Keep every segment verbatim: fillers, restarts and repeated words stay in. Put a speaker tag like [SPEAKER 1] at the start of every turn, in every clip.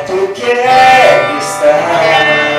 [SPEAKER 1] tu quer estar.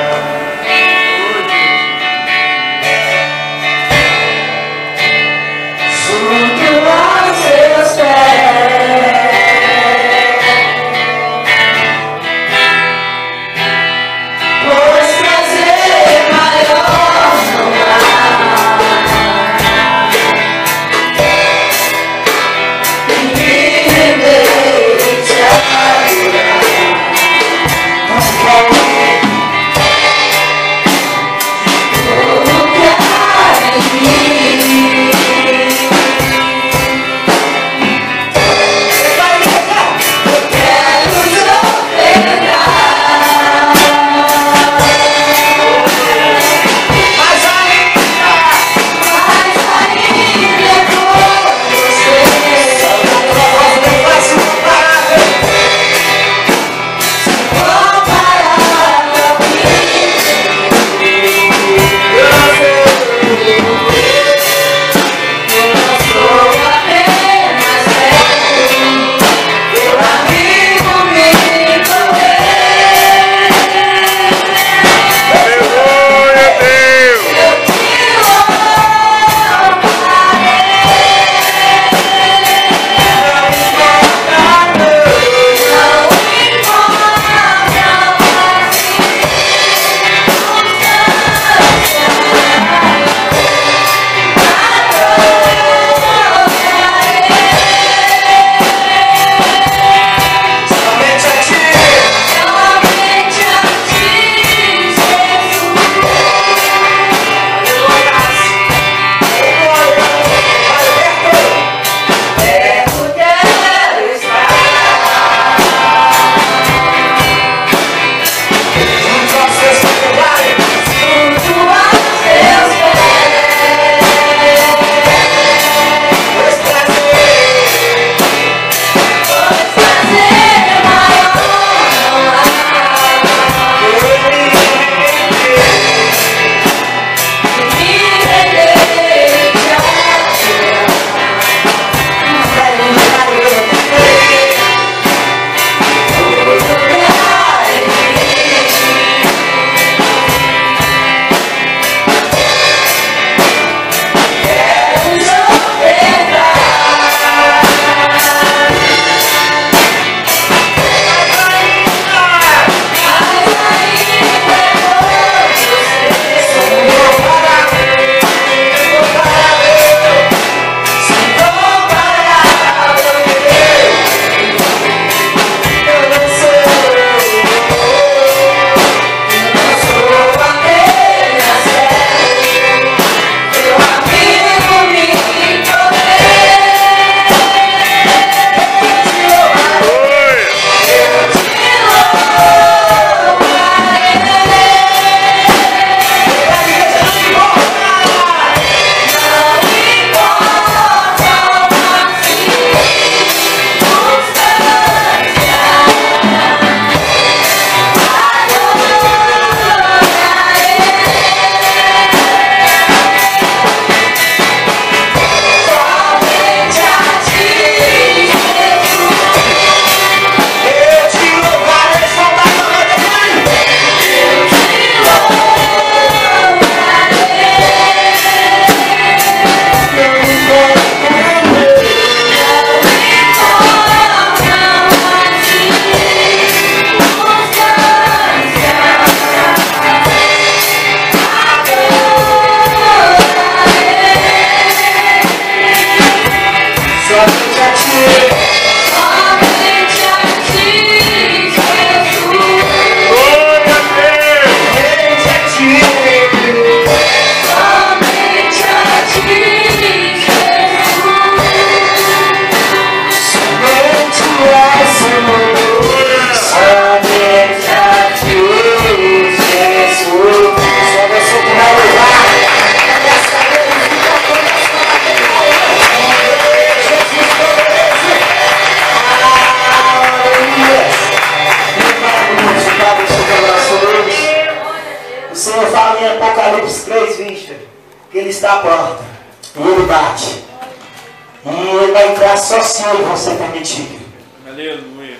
[SPEAKER 2] que Ele está à porta e Ele bate. E Ele vai entrar só se Ele você permitir.
[SPEAKER 3] Aleluia.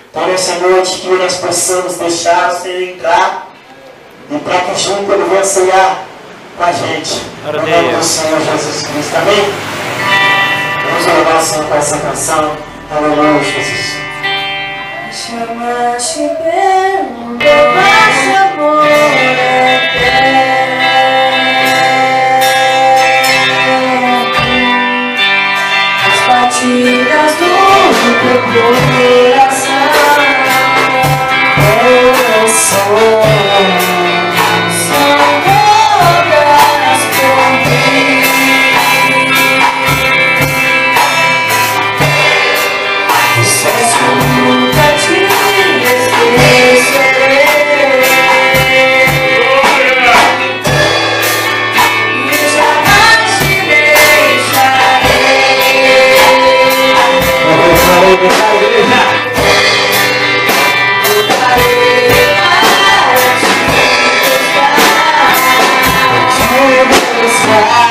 [SPEAKER 2] Então, nessa noite, que nós possamos deixar o Senhor entrar e para que junto Ele venha ceiar com a gente. No nome do Senhor Jesus Cristo. Amém? Vamos louvar o Senhor com essa canção. Aleluia, Jesus.
[SPEAKER 3] Chama-te pelo nosso amor eterno. As batidas do teu coração. Eu sou, são todas por mim. Nunca te esquecerei. E jamais te deixarei. Voltarei para te buscar.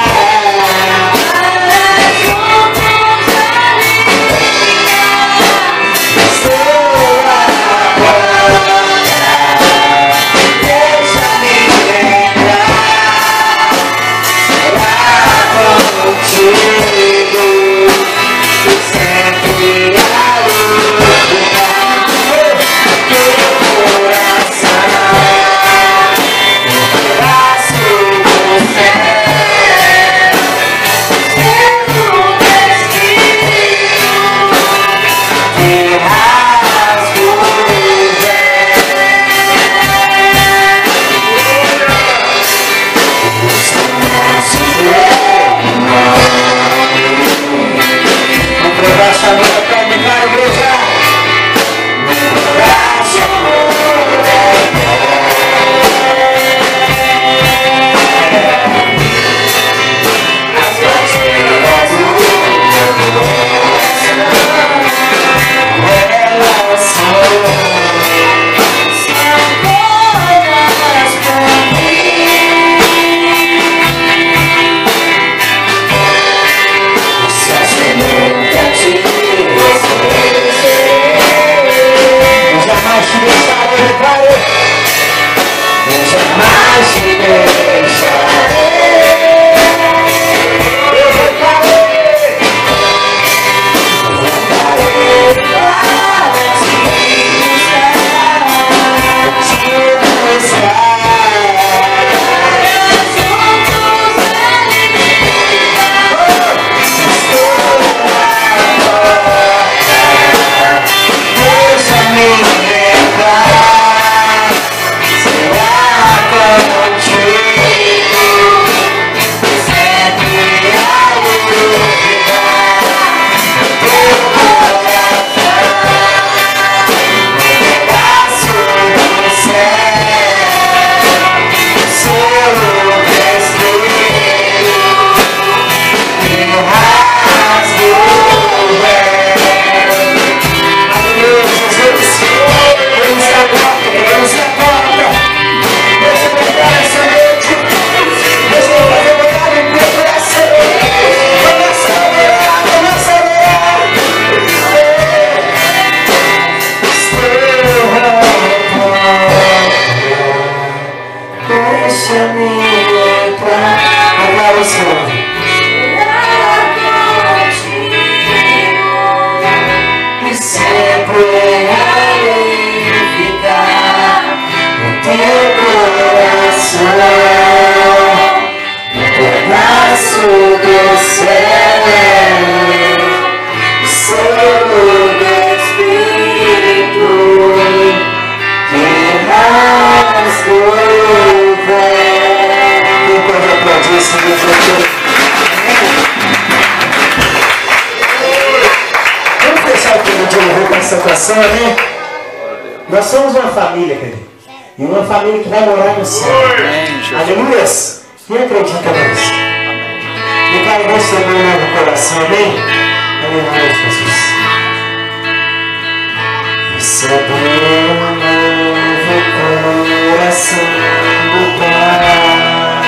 [SPEAKER 2] Né? Nós somos uma família, querido. E uma família que vai morar no céu. Aleluia. Quem acredita nisso? Declara o nosso amor no coração, amém? Aleluia, Jesus. Recebe um novo coração do Pai.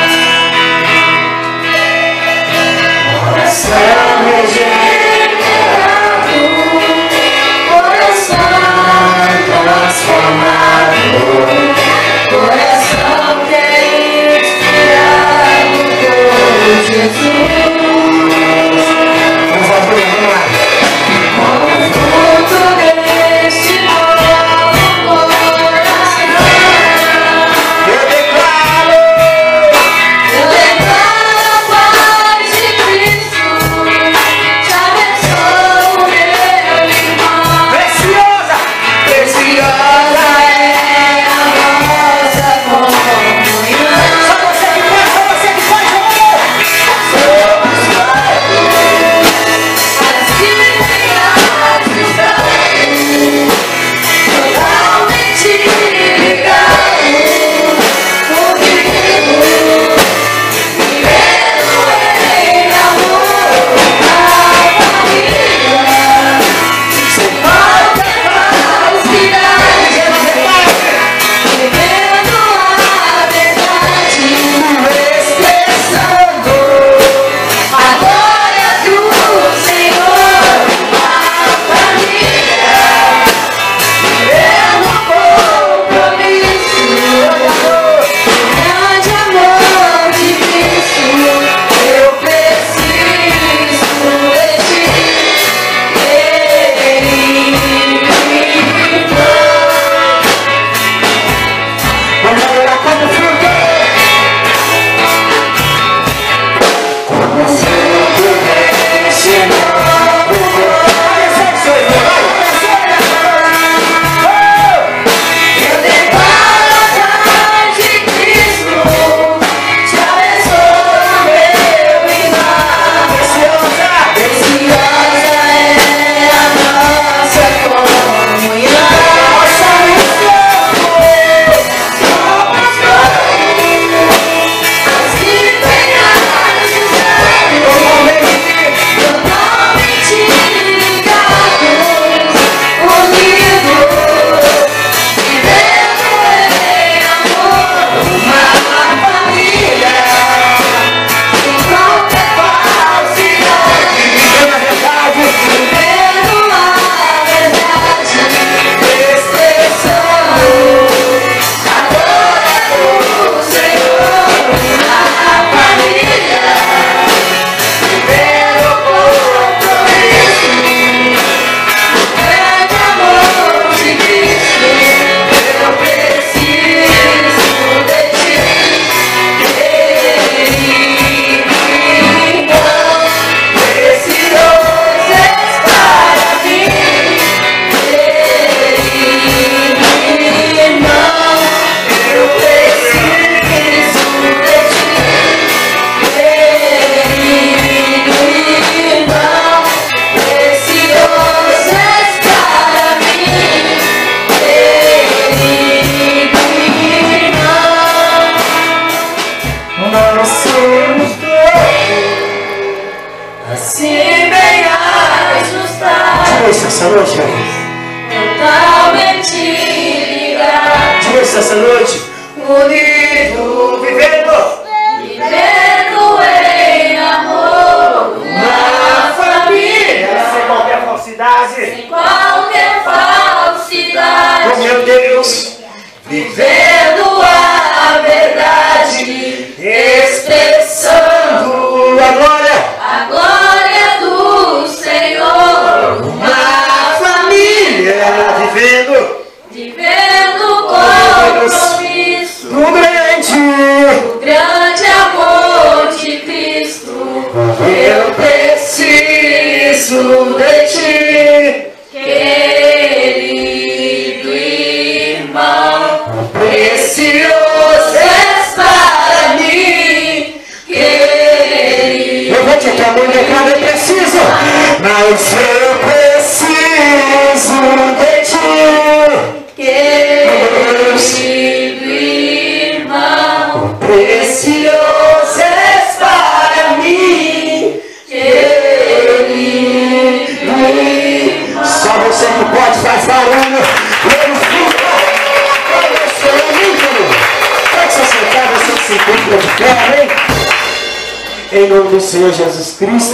[SPEAKER 2] Coração regenerado. Coração nós somos todos
[SPEAKER 3] assim bem ajustados,
[SPEAKER 2] diga isso essa noite,
[SPEAKER 3] totalmente ligados,
[SPEAKER 2] diga isso essa noite, unido, vivendo,
[SPEAKER 3] vivendo em amor, uma família,
[SPEAKER 2] sem qualquer falsidade,
[SPEAKER 3] sem qualquer falsidade,
[SPEAKER 2] oh meu Deus,
[SPEAKER 3] vivendo a verdade, expressando
[SPEAKER 2] a glória,
[SPEAKER 3] a glória do Senhor,
[SPEAKER 2] uma família, vivendo,
[SPEAKER 3] vivendo compromisso
[SPEAKER 2] no grande,
[SPEAKER 3] do grande amor de Cristo. Eu preciso de ti, querido irmão, precioso és para mim, querido.
[SPEAKER 2] levante a tua mão e declara, eu preciso, mas eu preciso de ti,
[SPEAKER 3] Querido irmão,
[SPEAKER 2] precioso és para mim,
[SPEAKER 3] querido irmão,
[SPEAKER 2] só você que pode fazer barulho, glorifica, pode se sentar, você que se encontra de pé, amém? Em nome do Senhor Jesus Cristo,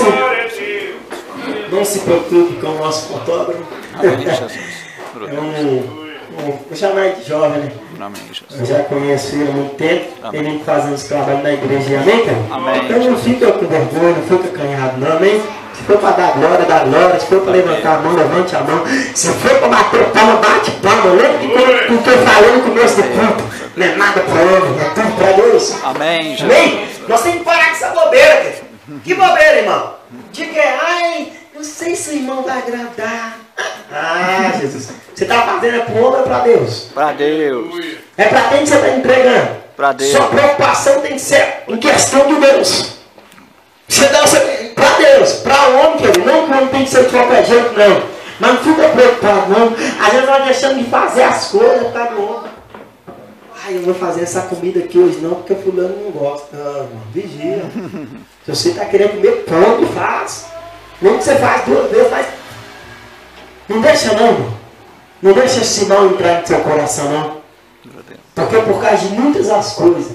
[SPEAKER 2] não se preocupe com o nosso fotógrafo.
[SPEAKER 4] Amém, Jesus.
[SPEAKER 2] É um, um, vou chamar de jovem, né?
[SPEAKER 4] Amém, Jesus.
[SPEAKER 2] Eu já conheço ele há muito tempo,
[SPEAKER 4] Amém.
[SPEAKER 2] ele vem fazendo os trabalhos na igreja, amém, cara?
[SPEAKER 4] Amém.
[SPEAKER 2] Então não fica com vergonha, não fica acanhado, não, amém? Se for para dar glória, dá glória. Se for para levantar a mão, levante a mão. Se for para bater palma, bate palma. Lembra que o que eu falei no começo do culto? Não é nada para homem, é tudo para Deus.
[SPEAKER 4] Amém, Jesus.
[SPEAKER 2] Amém? Nós temos que parar com essa bobeira, querido. Que bobeira, irmão? Diga, ai, não sei se o irmão vai agradar. Ah, Jesus. Você está fazendo é para o homem ou para Deus?
[SPEAKER 4] Para Deus.
[SPEAKER 2] É para quem que você está entregando?
[SPEAKER 4] Para Deus.
[SPEAKER 2] Sua preocupação tem que ser em questão de Deus. Você dá para Deus, para o homem, querido. Não que o homem tem que ser de qualquer jeito, não. Mas não fica preocupado, não. Às vezes nós deixamos de fazer as coisas por causa do homem. Ai, eu vou fazer essa comida aqui hoje não, porque fulano não gosta. Ah, irmão, vigia. Se você está querendo comer pão, faz. Não que você faz duas vezes, faz. Não deixa não, irmão. Não deixa esse mal entrar no seu coração, não. Porque por causa de muitas das coisas,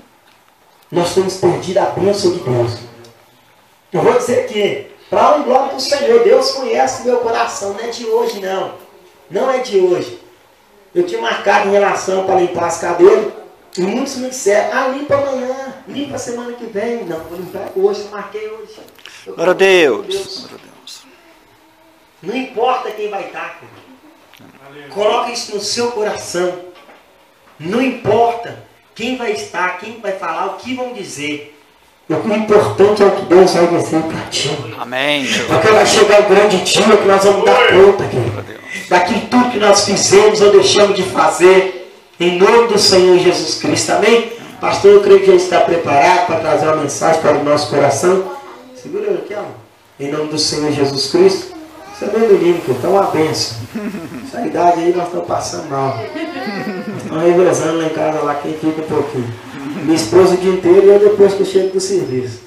[SPEAKER 2] nós temos perdido a bênção de Deus. Eu vou dizer que, para o glória do Senhor, Deus conhece meu coração, não é de hoje não. Não é de hoje. Eu tinha marcado em relação para limpar as cadeiras, e muitos me disseram, ah, limpa amanhã, limpa semana que vem. Não, vou limpar hoje, eu marquei hoje. Eu
[SPEAKER 4] Glória a Deus.
[SPEAKER 2] Deus.
[SPEAKER 4] Glória a Deus.
[SPEAKER 2] Não importa quem vai estar, coloque isso no seu coração. Não importa quem vai estar, quem vai falar, o que vão dizer. O importante é o que Deus vai dizer para ti.
[SPEAKER 4] Amém, Jesus.
[SPEAKER 2] Porque vai chegar o grande dia que nós vamos dar conta, querido, daquilo tudo que nós fizemos ou deixamos de fazer, em nome do Senhor Jesus Cristo. Amém? Pastor, eu creio que já está preparado para trazer uma mensagem para o nosso coração. Segura aqui, ó. Em nome do Senhor Jesus Cristo. Isso é meu menino, que então é uma benção. Essa idade aí nós estamos passando mal. Nós estamos revezando lá em casa, lá quem fica um pouquinho. Minha esposa o dia inteiro e eu depois que eu chego do serviço.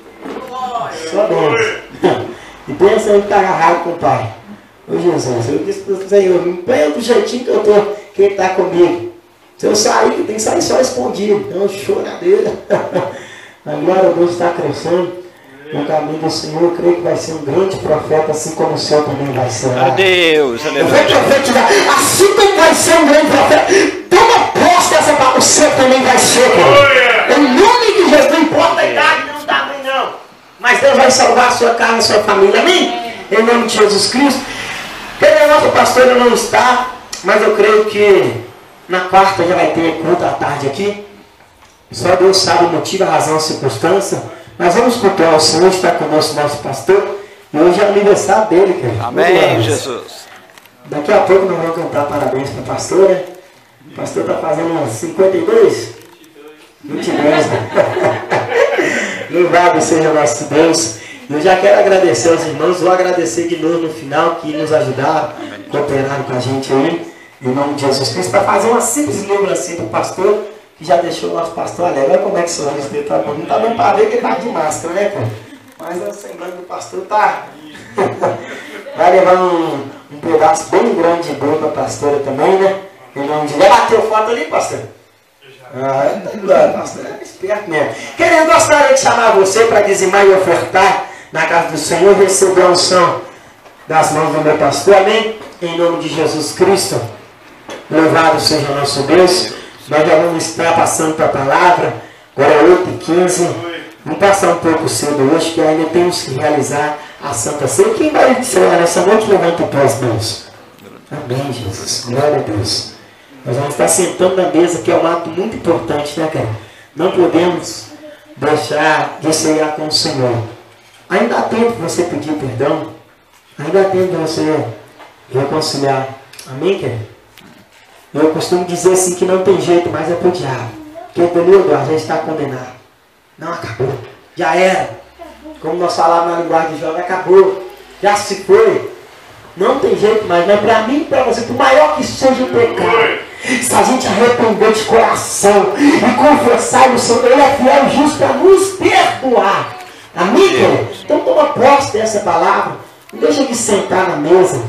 [SPEAKER 2] Só dentro. E pensa em estar agarrado com o pai. Ô Jesus, eu disse para o Senhor, me põe do jeitinho que eu estou, que ele está comigo. Se eu sair, tem que sair só escondido. Então, choradeira. Agora Deus está crescendo. No caminho do Senhor, eu creio que vai ser um grande profeta, assim como o Senhor também vai ser.
[SPEAKER 4] Glória a Deus.
[SPEAKER 2] Eu vou
[SPEAKER 4] Aleluia.
[SPEAKER 2] profetizar, assim como vai ser um grande profeta, toma posse dessa palavra, o Senhor também vai ser, cara. Em nome de Jesus, não importa a idade, não está bem, não. Mas Deus vai salvar a sua casa, a sua família, amém? Em nome de Jesus Cristo. Porque a nossa pastora não está, mas eu creio que na quarta já vai ter culto à tarde aqui. Só Deus sabe o motivo, a razão, a circunstância. Mas vamos cultuar o Senhor, está conosco nosso pastor. E hoje é o aniversário dele, cara.
[SPEAKER 4] Amém, Jesus.
[SPEAKER 2] Daqui a pouco nós vamos cantar parabéns para a pastora. O pastor está fazendo uns cinquenta e dois? vinte e dois, né? Louvado seja nosso Deus. Eu já quero agradecer aos irmãos. Vou agradecer de novo no final que nos ajudaram, cooperaram com a gente aí. Em nome de Jesus Cristo. Para fazer uma simples lembrancinha para o pastor. que já deixou o nosso pastor alegre. Olha como é que o sorriso dele tá bom. Não tá dando para ver que ele tá de máscara, né, cara? Mas a semblante do pastor tá... Vai levar um, um pedaço bem grande de bolo para a pastora também, né? Em nome de... Já bateu foto ali, pastor? Ah, é, pastor, é esperto mesmo. Querendo, gostaria de chamar você para dizimar e ofertar na casa do Senhor, receber a unção das mãos do meu pastor, amém? Em nome de Jesus Cristo, louvado seja o nosso Deus. Nós já vamos estar passando para a palavra, agora é oito e quinze. Vamos passar um pouco cedo hoje, que ainda temos que realizar a Santa Ceia. Quem vai cear nessa noite, levanta o pé as mãos. Amém, Jesus. Glória a Deus. Nós vamos estar sentando na mesa, que é um ato muito importante, né, cara? Não podemos deixar de cear com o Senhor. Ainda há tempo de você pedir perdão. Ainda há tempo de você reconciliar. Amém, querido? Eu costumo dizer assim que não tem jeito, mas é pro diabo. Porque o período já está condenado. Não acabou. Já era. Como nós falávamos na linguagem de jovem, acabou. Já se foi. Não tem jeito mais. Mas para mim e para você, por maior que seja o pecado, se a gente arrepender de coração e confessar no Senhor, Ele é fiel e justo para nos perdoar. Amém, querido? Então toma posse dessa palavra. Não deixa de sentar na mesa,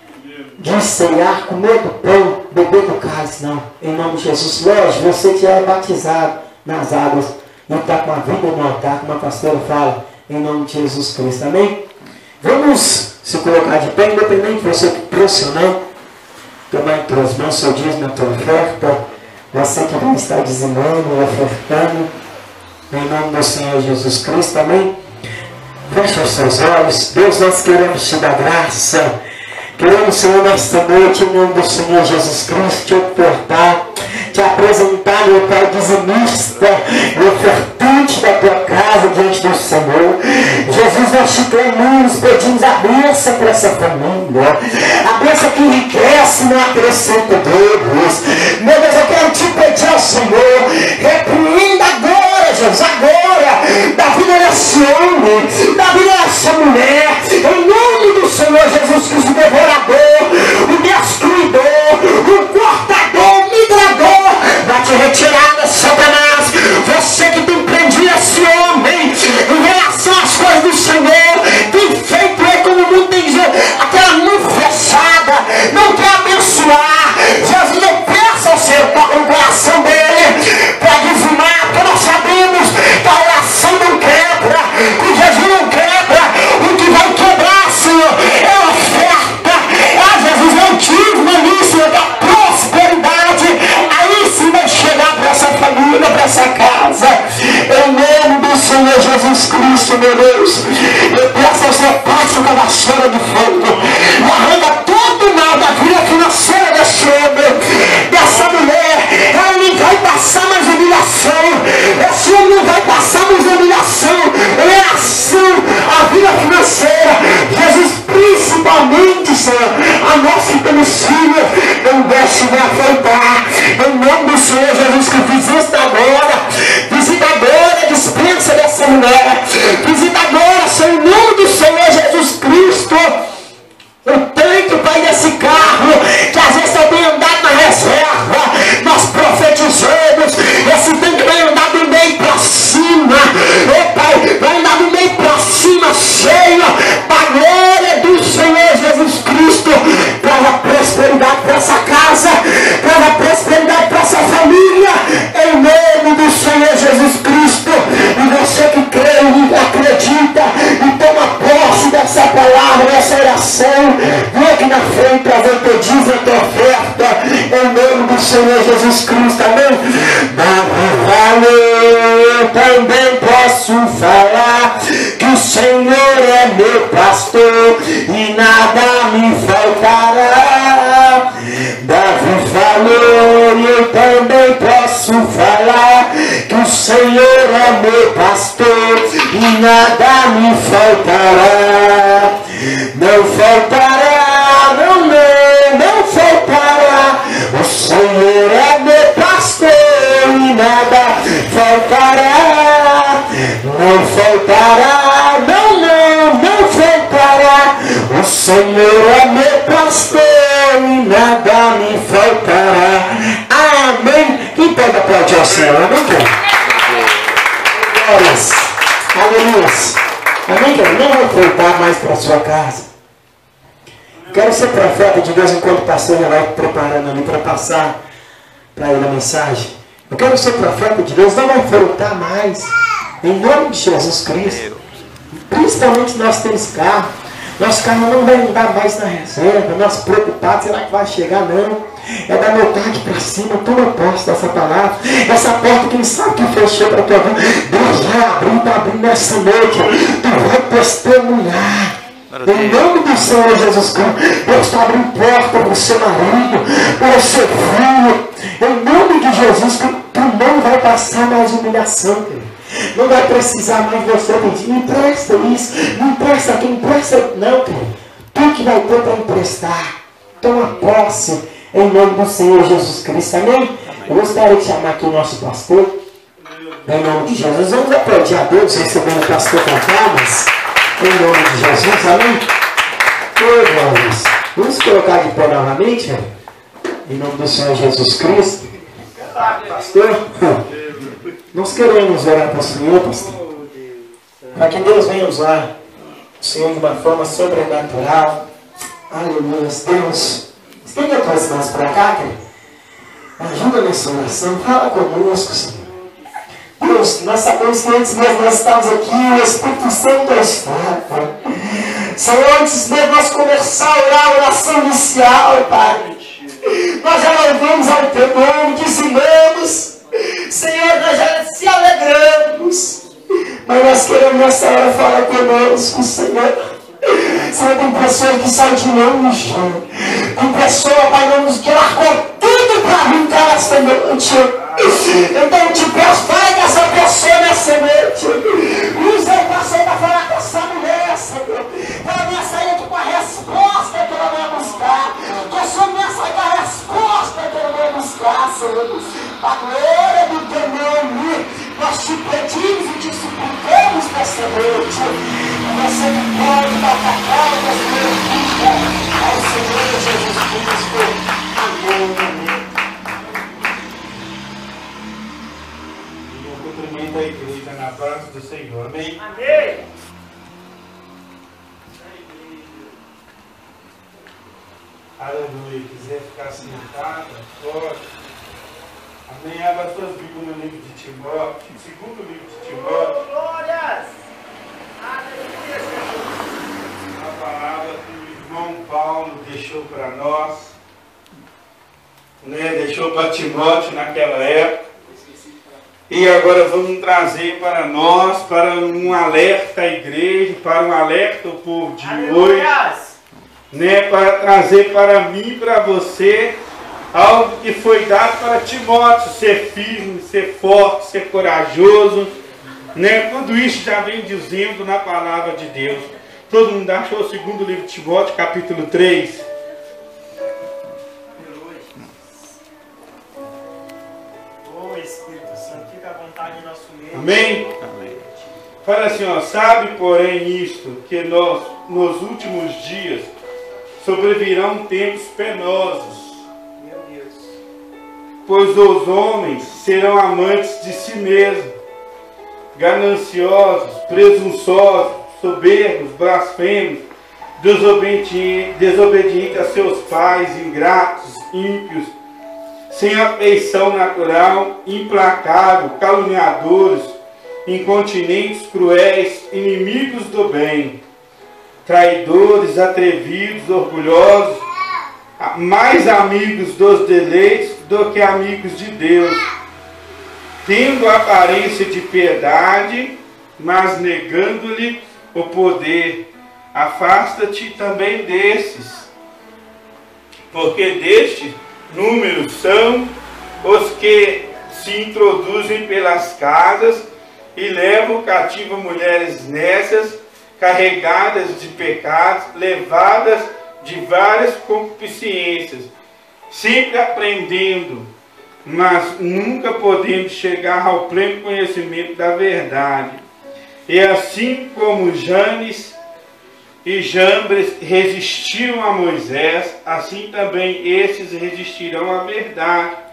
[SPEAKER 2] de ceiar, comer do pão, beber do cálice, não. Em nome de Jesus. Lógico, você que já é batizado nas águas, não está com a vida no altar, como a pastora fala, em nome de Jesus Cristo. Amém? Vamos se colocar de pé, independente de você que trouxe ou não. Tomar entre as mãos seu dízimo na tua oferta. Você que vai estar dizimando, ofertando, em nome do Senhor Jesus Cristo. Amém? Feche os seus olhos. Deus, nós queremos te dar graça. Queremos, Senhor, nesta noite, em nome do Senhor Jesus Cristo, te ofertar, te apresentar, meu Pai, dizimista e ofertante da tua casa diante do Senhor. Jesus, nós te clamamos, pedimos a bênção para essa família, a bênção que enriquece, não acrescenta deles. Meu Deus, eu quero te pedir ao Senhor, repreenda agora, Jesus, agora, da vida desse homem, da vida dessa mulher, em nome do Senhor Jesus Cristo, devorador, o destruidor, o cortador, o migrador, vai te retirar, Satanás. Você que tem prendido esse homem em relação às coisas do Senhor, tem feito ele como o mundo tem dito, aquela mão fechada, não quer abençoar. Jesus, eu peço ao Senhor, toca no coração dele, para dizimar, porque nós sabemos que a oração não quebra, que Jesus não quebra, o que vai quebrar, Senhor, é a oferta. Ah, Jesus, eu tive no início da prosperidade, aí sim vai chegar para essa família, para essa casa, em nome do Senhor Jesus Cristo, meu Deus. Eu peço ao Senhor, passe com a vassoura de fogo e arranca todo o mal da vida financeira desse homem, dessa mulher. Ela não vai passar mais humilhação, esse homem não vai passar mais humilhação em relação à vida financeira. Jesus, principalmente, Senhor, a nós que temos filhos, não deixe me afrontar, em nome do Senhor Jesus Cristo. Visita agora, visita agora a dispensa dessa mulher, visita agora, Senhor, em nome do Senhor Jesus Cristo, o tanque, Pai, desse carro, que às vezes eu tenho andado na reserva, nós profetizamos, esse tanque vai andar do meio para cima, ô Pai, vai andar do meio para cima, cheio da glória do Senhor Jesus Cristo. Traga prosperidade para essa casa, traga prosperidade para essa família, em nome do Senhor Jesus Cristo. E você que crê e acredita e toma posse dessa palavra, dessa oração, vem aqui na frente para ver o teu dízimo, a tua oferta, em nome do Senhor Jesus Cristo. Amém? Eu também posso falar que o Senhor é meu pastor e nada me faltará. Davi falou, e eu também posso falar que o Senhor é meu pastor e nada me faltará. Não faltará, não, não, não faltará. O Senhor é meu pastor e nada faltará. Não faltará, não, não, não faltará. O Senhor é meu pastor e nada me faltará. Amém. Quem pode aplaudir ao Senhor. Amém, querido? Glórias. Aleluia. Amém, querido? Não vou voltar mais para a sua casa. Quero ser profeta de Deus enquanto o pastor já vai preparando ali para passar para ele a mensagem. Eu quero ser profeta de Deus, não vai voltar mais. Em nome de Jesus Cristo. Principalmente nós temos carro. Nosso carro não vai andar mais na reserva. Nós preocupados, será que vai chegar? Não. É da metade para cima. Toma posse dessa palavra. Essa porta, quem sabe que fechou para tua vida, Deus vai abrir para abrir nessa noite. Tu vai testemunhar. Em nome do Senhor Jesus Cristo, Deus está abrindo porta para o seu marido, para o seu filho. Em nome de Jesus, que tu não vai passar mais humilhação, querido. Não vai precisar mais você pedir, me empresta isso, me empresta aqui, me empresta. Não, querido. Tu que vai ter para emprestar. Toma posse em nome do Senhor Jesus Cristo. Amém? Eu gostaria de chamar aqui o nosso pastor. Em nome de Jesus. Vamos aplaudir a Deus, recebendo o pastor com palmas. Em nome de Jesus, amém? Oi, irmãos. Vamos colocar de pé novamente, né? Em nome do Senhor Jesus Cristo. Pastor, nós queremos orar para o Senhor, pastor. Para que Deus venha usar o Senhor de uma forma sobrenatural. Aleluia. Deus, estende as tuas mãos para cá, querido. Ajuda nessa oração. Fala conosco, Senhor. Deus, nós sabemos que antes mesmo nós estamos aqui, o Espírito Santo está, Pai. Senhor, antes mesmo nós começar a orar a oração inicial, Pai, nós já louvamos ao Teu nome, dizimamos, Senhor, nós já se alegramos, mas nós queremos nessa hora falar conosco, Senhor. Senhor, tem pessoas que saem de longe, tem pessoa, Pai, não nos largou tudo para vir cá esta noite. Então eu te peço, Pai, que essa pessoa nessa noite, usa o pastor para falar com essa mulher, Senhor. Ela venha sair aqui com a resposta que ela vai buscar. Que a sua mulher saia com a resposta que ela vai buscar, Senhor. A glória do teu nome, nós te pedimos e te suplicamos nessa noite. Você que pode dar a cara da sua vida ao Senhor Jesus Cristo. Amém, amém.
[SPEAKER 5] Da igreja na paz do Senhor, amém?
[SPEAKER 2] Amém.
[SPEAKER 5] Aleluia. Quiser ficar sentada, pode. Amém. Abra suas Bíblias no livro de Timóteo, segundo livro de Timóteo.
[SPEAKER 2] Glórias. Aleluia, Jesus.
[SPEAKER 5] A palavra que o irmão Paulo deixou para nós, né? Deixou para Timóteo naquela época. E agora vamos trazer para nós, para um alerta à igreja, para um alerta ao povo de hoje, né, para trazer para mim e para você algo que foi dado para Timóteo, ser firme, ser forte, ser corajoso, né, tudo isso já vem dizendo na palavra de Deus. Todo mundo achou o segundo livro de Timóteo, capítulo três? Amém?
[SPEAKER 4] Amém.
[SPEAKER 5] Fala assim, ó, sabe, porém, isto, que nós, nos últimos dias, sobrevirão tempos penosos.
[SPEAKER 2] Meu Deus.
[SPEAKER 5] Pois os homens serão amantes de si mesmos, gananciosos, presunçosos, soberbos, blasfemos, desobedientes, desobedientes a seus pais, ingratos, ímpios, sem afeição natural, implacável, caluniadores, incontinentes, cruéis, inimigos do bem, traidores, atrevidos, orgulhosos, mais amigos dos deleites do que amigos de Deus, tendo aparência de piedade, mas negando-lhe o poder. Afasta-te também desses, porque destes números são os que se introduzem pelas casas e levam cativo mulheres nessas, carregadas de pecados, levadas de várias concupiscências, sempre aprendendo, mas nunca podendo chegar ao pleno conhecimento da verdade. E assim como Janes e Jambres resistiram a Moisés, assim também esses resistirão à verdade,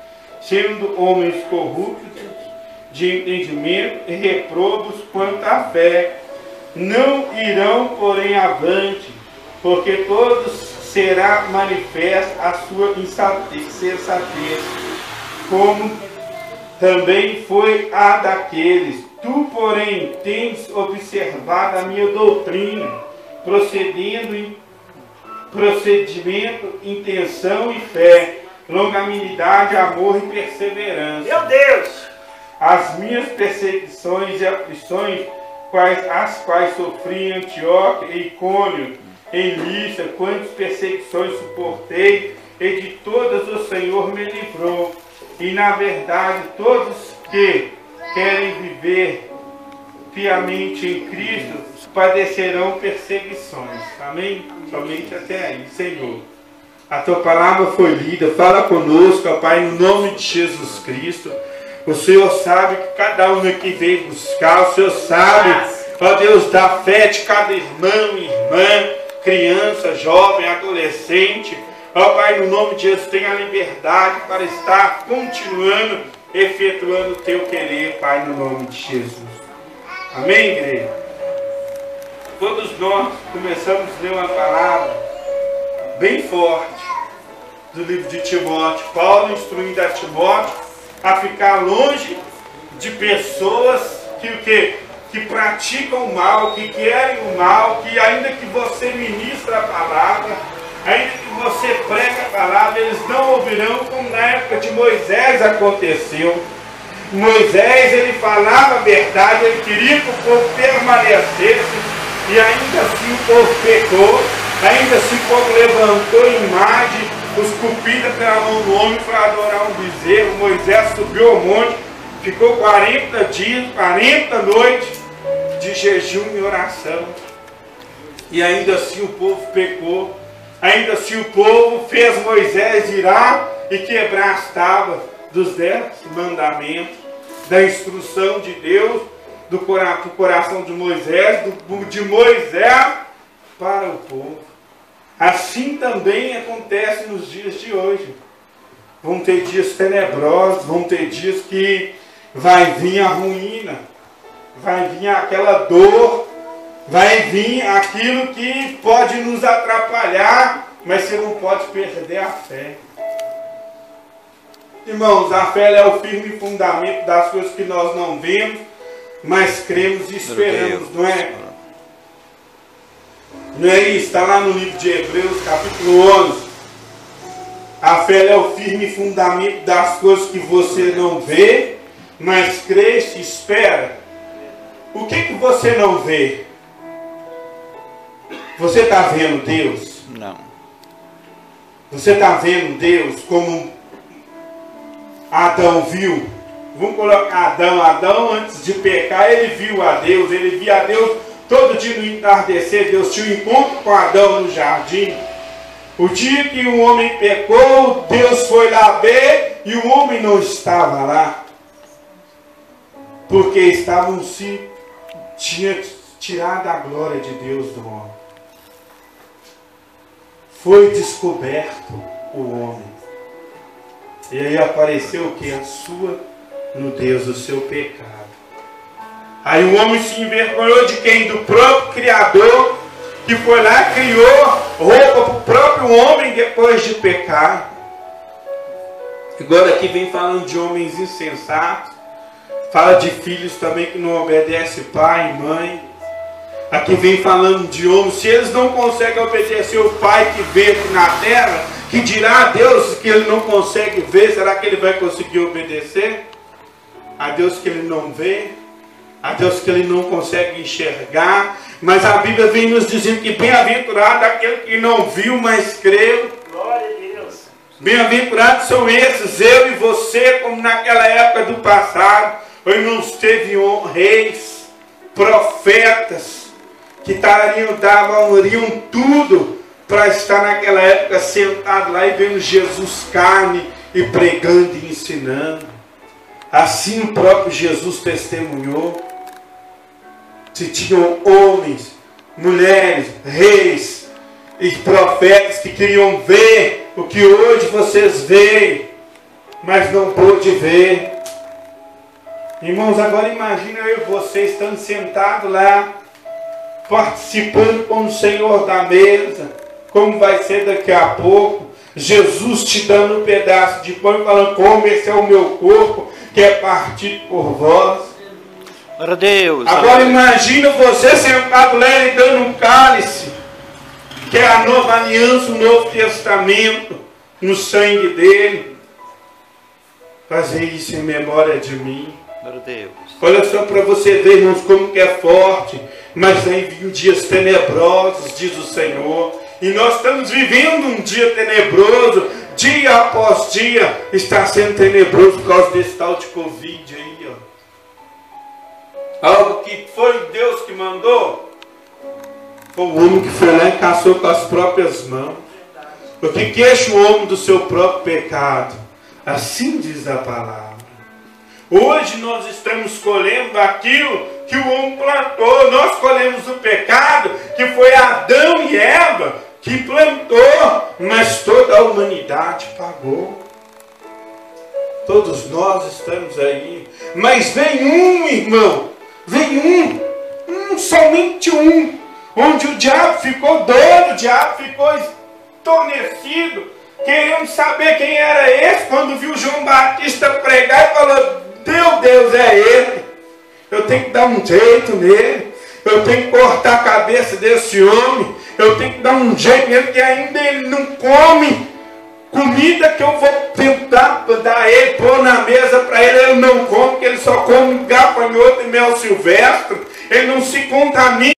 [SPEAKER 5] sendo homens corruptos de entendimento e reprobos quanto à fé. Não irão, porém, avante, porque todos será manifesta a sua insensatez, como também foi a daqueles. Tu, porém, tens observado a minha doutrina, procedendo em procedimento, intenção e fé, longanimidade, amor e perseverança.
[SPEAKER 2] Meu Deus!
[SPEAKER 5] As minhas perseguições e aflições, quais, as quais sofri em Antioquia e Icônio, em Lícia, quantas perseguições suportei, e de todas o Senhor me livrou. E na verdade, todos que querem viver piamente em Cristo padecerão perseguições. Amém? Somente até aí, Senhor. A tua palavra foi lida. Fala conosco, ó Pai, no nome de Jesus Cristo. O Senhor sabe que cada um aqui veio buscar. O Senhor sabe, ó Deus, da fé de cada irmão, irmã, criança, jovem, adolescente. Ó Pai, no nome de Jesus, tenha a liberdade para estar continuando, efetuando o teu querer, Pai, no nome de Jesus. Amém, igreja? Todos nós começamos a ler uma palavra bem forte do livro de Timóteo. Paulo instruindo a Timóteo a ficar longe de pessoas que, que, que praticam o mal, que querem o mal, que ainda que você ministra a palavra, ainda que você prega a palavra, eles não ouvirão, como na época de Moisés aconteceu. Moisés, ele falava a verdade, ele queria que o povo permanecesse, e ainda assim o povo pecou, ainda assim o povo levantou imagem, os cupidas pela mão do homem para adorar um bezerro. Moisés subiu ao monte, ficou quarenta dias, quarenta noites de jejum e oração, e ainda assim o povo pecou. Ainda assim o povo fez Moisés irar e quebrar as tábuas dos dez mandamentos, da instrução de Deus, do coração de Moisés, do, de Moisés para o povo. Assim também acontece nos dias de hoje. Vão ter dias tenebrosos, vão ter dias que vai vir a ruína, vai vir aquela dor, vai vir aquilo que pode nos atrapalhar, mas você não pode perder a fé. Irmãos, a fé é o firme fundamento das coisas que nós não vemos, mas cremos e esperamos, não é? Não é isso? Está lá no livro de Hebreus, capítulo onze. A fé é o firme fundamento das coisas que você não vê, mas crê e espera. O que que você não vê? Você está vendo Deus?
[SPEAKER 4] Não.
[SPEAKER 5] Você está vendo Deus como Adão viu? Vamos colocar Adão. Adão, antes de pecar, ele viu a Deus. Ele via a Deus todo dia no entardecer. Deus tinha um encontro com Adão no jardim. O dia que o homem pecou, Deus foi lá ver e o homem não estava lá. Porque estavam se tinha tirado a glória de Deus do homem. Foi descoberto o homem. E aí apareceu o que? A sua nudez, o seu pecado. Aí o homem se envergonhou de quem? Do próprio Criador, que foi lá e criou roupa para o próprio homem depois de pecar. Agora aqui vem falando de homens insensatos. Fala de filhos também que não obedecem pai e mãe. Aqui vem falando de homens. Se eles não conseguem obedecer o pai que vê aqui na terra, que dirá a Deus que ele não consegue ver, será que ele vai conseguir obedecer? A Deus que ele não vê, a Deus que ele não consegue enxergar. Mas a Bíblia vem nos dizendo que bem-aventurado aquele que não viu, mas creu.
[SPEAKER 2] Glória a Deus.
[SPEAKER 5] Bem-aventurados são esses, eu e você, como naquela época do passado, onde não teve reis, profetas, que estariam, dariam tudo para estar naquela época sentado lá e vendo Jesus carne e pregando e ensinando. Assim o próprio Jesus testemunhou. Se tinham homens, mulheres, reis e profetas que queriam ver o que hoje vocês veem mas não pôde ver. Irmãos, agora imagina eu e você estando sentados lá, participando com o Senhor da mesa, como vai ser daqui a pouco, Jesus te dando um pedaço de pão e falando, como esse é o meu corpo, que é partido por vós.
[SPEAKER 4] Glória a Deus.
[SPEAKER 5] Agora imagina você sentado lá e dando um cálice, que é a nova aliança, o novo testamento, no sangue dele. Fazer isso em memória de mim.
[SPEAKER 4] Glória a Deus.
[SPEAKER 5] Olha só para você ver, irmãos, como que é forte. Mas aí vinham dias tenebrosos, diz o Senhor. E nós estamos vivendo um dia tenebroso. Dia após dia está sendo tenebroso por causa desse tal de Covid aí, ó. Algo que foi Deus que mandou. Foi o homem que foi lá e caçou com as próprias mãos. Porque queixa o homem do seu próprio pecado. Assim diz a palavra. Hoje nós estamos colhendo aquilo que o homem plantou. Nós colhemos o pecado que foi Adão e Eva que plantou, mas toda a humanidade pagou. Todos nós estamos aí. Mas vem um, irmão, vem um, um, somente um, onde o diabo ficou doido, o diabo ficou estornecido, querendo saber quem era esse, quando viu João Batista pregar e falou, meu Deus, é ele, eu tenho que dar um jeito nele, eu tenho que cortar a cabeça desse homem, eu tenho que dar um jeito nele, que ainda ele não come comida que eu vou tentar dar a ele, pôr na mesa para ele, ele não come, porque ele só come gafanhoto e mel silvestre, ele não se contamina